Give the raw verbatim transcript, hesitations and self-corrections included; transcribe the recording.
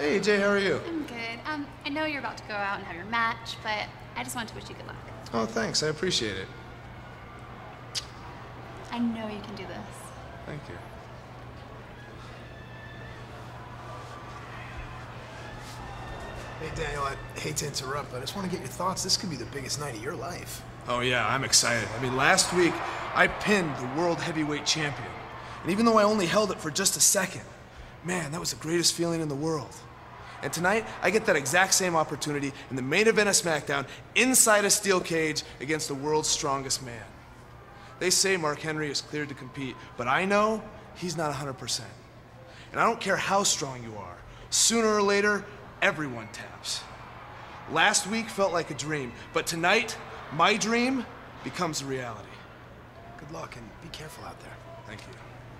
Hey, Jay, how are you? I'm good. Um, I know you're about to go out and have your match, but I just wanted to wish you good luck. Oh, thanks. I appreciate it. I know you can do this. Thank you. Hey, Daniel, I hate to interrupt, but I just want to get your thoughts. This could be the biggest night of your life. Oh, yeah, I'm excited. I mean, last week, I pinned the world heavyweight champion. And even though I only held it for just a second, man, that was the greatest feeling in the world. And tonight, I get that exact same opportunity in the main event of SmackDown, inside a steel cage against the world's strongest man. They say Mark Henry is cleared to compete, but I know he's not one hundred percent. And I don't care how strong you are. Sooner or later, everyone taps. Last week felt like a dream, but tonight, my dream becomes a reality. Good luck, and be careful out there. Thank you.